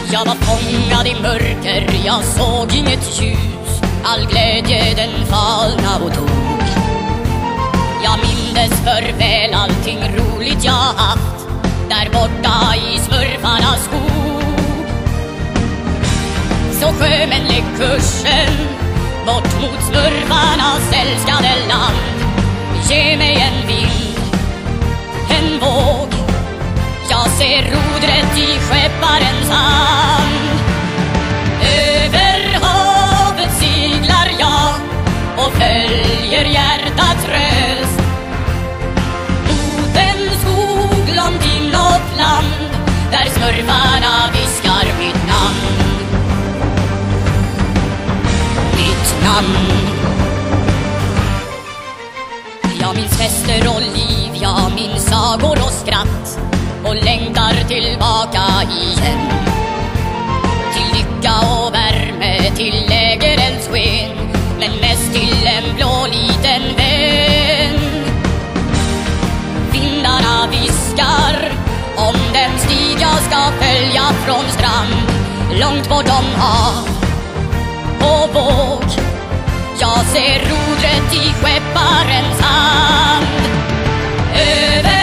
Jag var fångad i mörker, jag såg inget ljus. All glädje den falna och dog. Jag mindes för väl allting roligt jag haft där borta i smurfarnas skog. Så sjömän, lägg kursen bort mot smurfarnas älskade land. Ge mig en vind, en våg, jag ser rodret i skepparens hand. Över havet seglar jag och följer hjärtats röst mot en skog långt inåt land där smurfarna viskar mitt namn. Mitt namn. Jag minns fester och liv, jag minns sagor och skratt och längtar tillbaka igen till lycka och värme, till lägerelds sken, men mest till en blå liten vän. Vindarna viskar om den stig jag ska följa från strand långt bortom hav och våg. Jag ser rodret i skepparens hand. Över